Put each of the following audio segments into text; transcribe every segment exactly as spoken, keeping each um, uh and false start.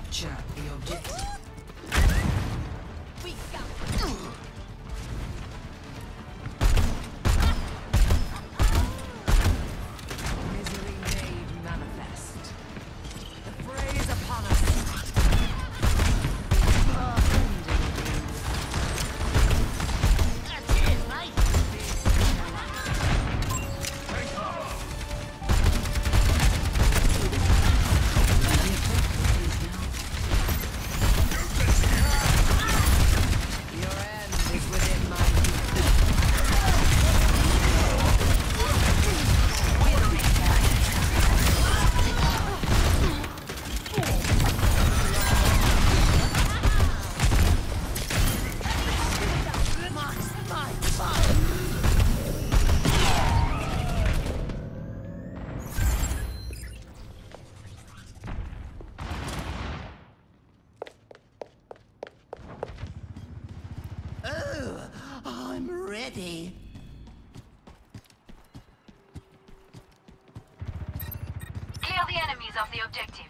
Capture the objective. We got misery made manifest. The fray is upon us. That's it, mate. Ready. Clear the enemies of the objective.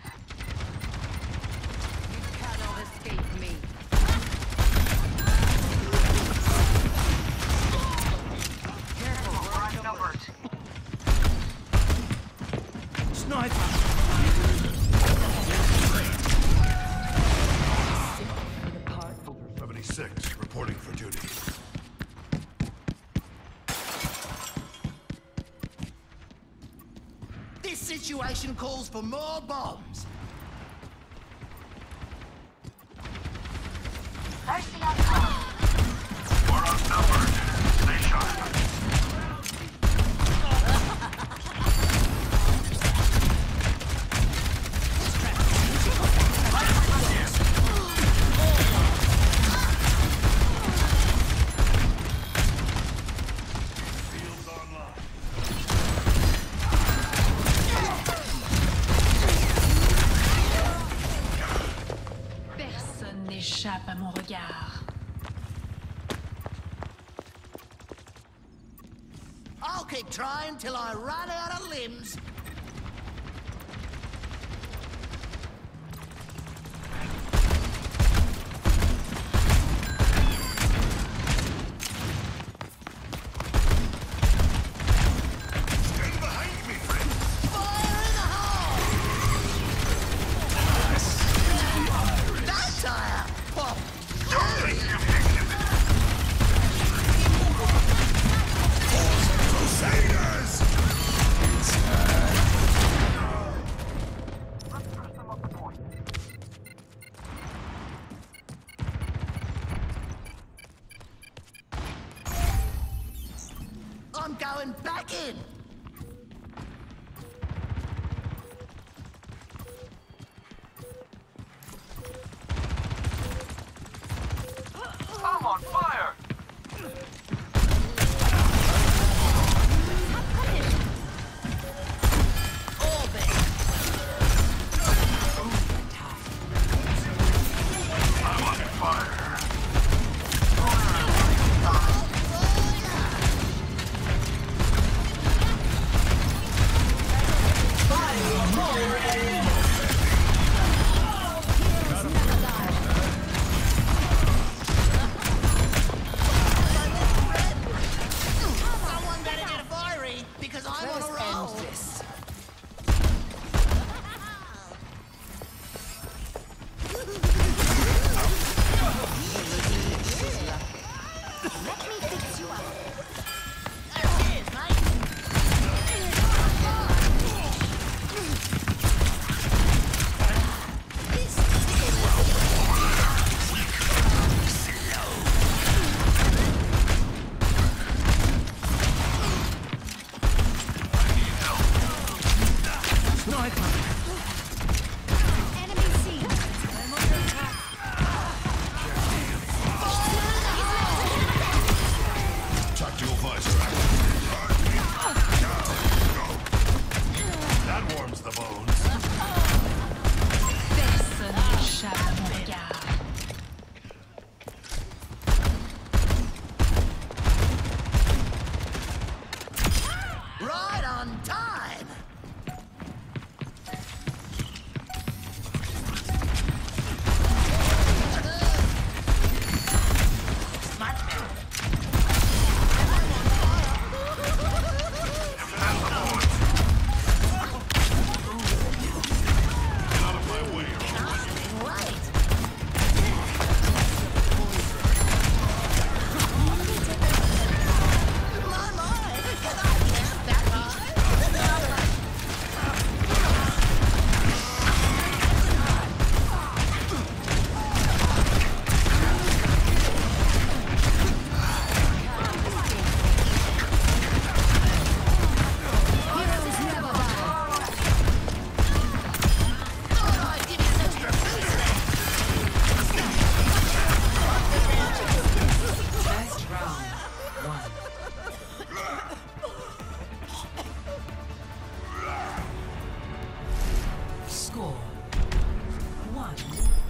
You cannot escape me. Careful, we're outnumbered. Sniper. seventy-six, reporting for duty. This situation calls for more bombs. Mercy on call. We're outnumbered. Stay sharp. N'échappe à mon regard. I'll keep trying till I run out of limbs. Stand behind me, friend. Fire in the hole! Don't tire! Oh. Don't take the objective. Crusaders! I'm going back in! I'm on fire! I'm on fire.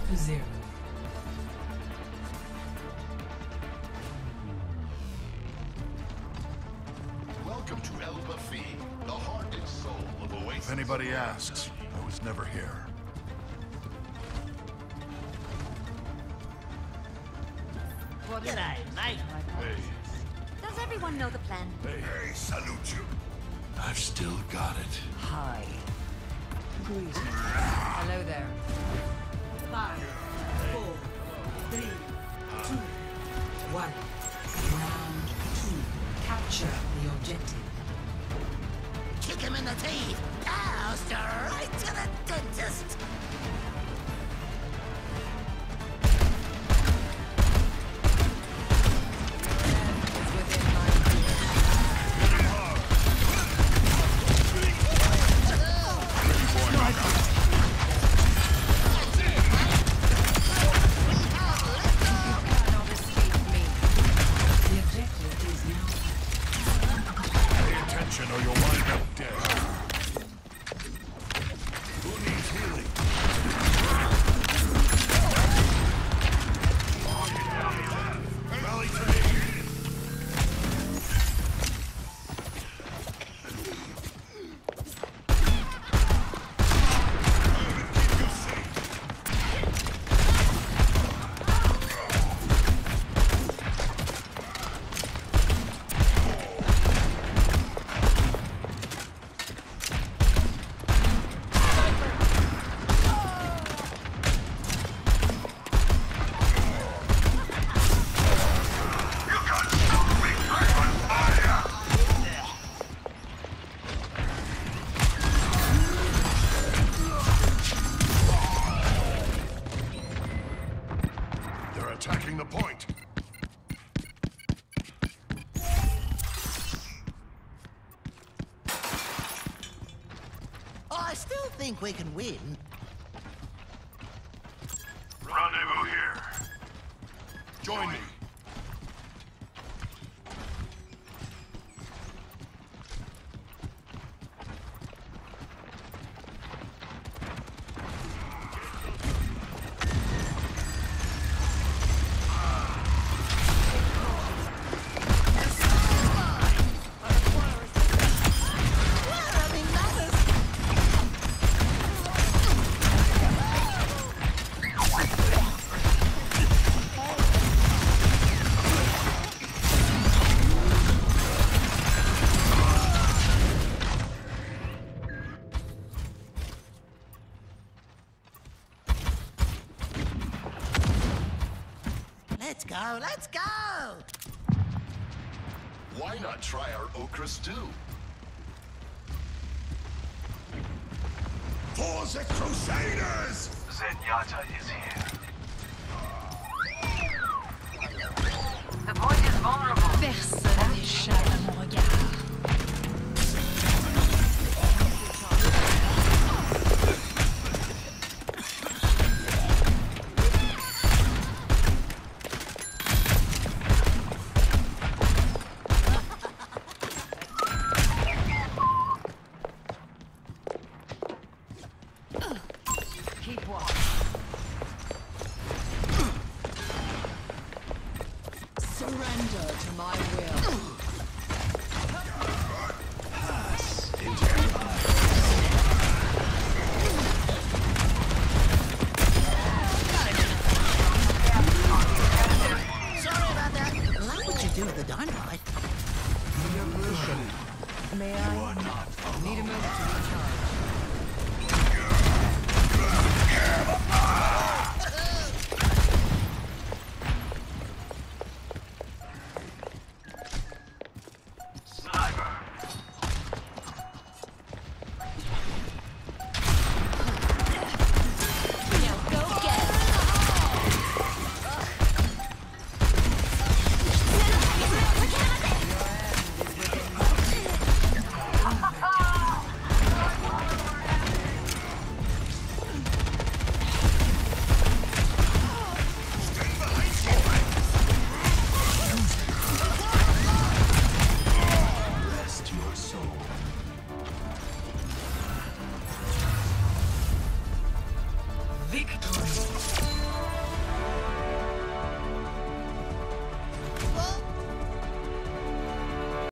to zero. Welcome to El Bafi, the heart and soul of Oasis. If anybody asks, I was never here. G'day, mate. Hey, Does everyone know the plan? hey, Hey, salute you. I've still got it. Hi. Greetings. Hello there. Five, four, three, two, one. Round two. Capture the objective. Kick him in the teeth. Now, straight to the dentist. It's within my reach. Cannot escape me. The objective is now. Pay attention or you'll wind up dead. Who needs healing? Rally to me. They're attacking the point. I still think we can win. Rendezvous here. Join me. Let's go, let's go! Why not try our okra stew? For the Crusaders! Zenyatta is here. The point is vulnerable. Personne n'échappe